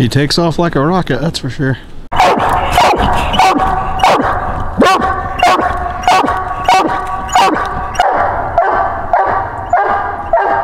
He takes off like a rocket, that's for sure.